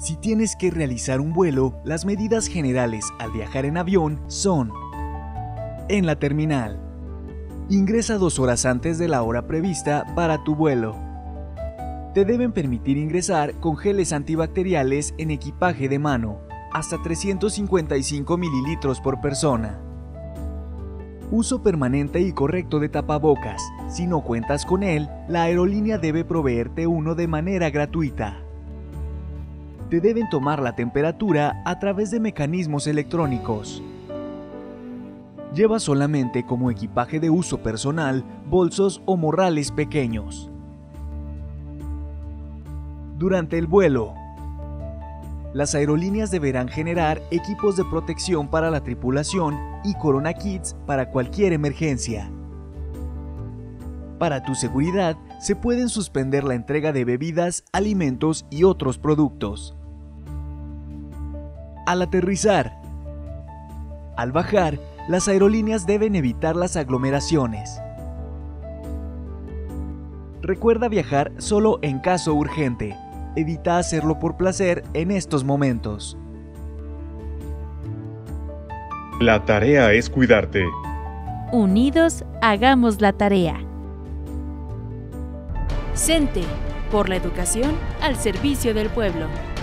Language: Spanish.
Si tienes que realizar un vuelo, las medidas generales al viajar en avión son: en la terminal, ingresa 2 horas antes de la hora prevista para tu vuelo. Te deben permitir ingresar con geles antibacteriales en equipaje de mano, hasta 355 mililitros por persona. Uso permanente y correcto de tapabocas. Si no cuentas con él, la aerolínea debe proveerte uno de manera gratuita. Te deben tomar la temperatura a través de mecanismos electrónicos. Lleva solamente como equipaje de uso personal bolsos o morrales pequeños. Durante el vuelo, las aerolíneas deberán generar equipos de protección para la tripulación y Corona Kits para cualquier emergencia. Para tu seguridad, se pueden suspender la entrega de bebidas, alimentos y otros productos. Al aterrizar. Al bajar, las aerolíneas deben evitar las aglomeraciones. Recuerda viajar solo en caso urgente. Evita hacerlo por placer en estos momentos. La tarea es cuidarte. Unidos, hagamos la tarea. CENTE, por la educación al servicio del pueblo.